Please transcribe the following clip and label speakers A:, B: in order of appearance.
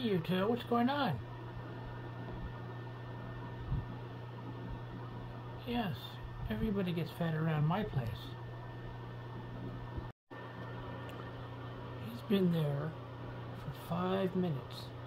A: you two, what's going on? Yes, everybody gets fed around my place. He's been there for 5 minutes.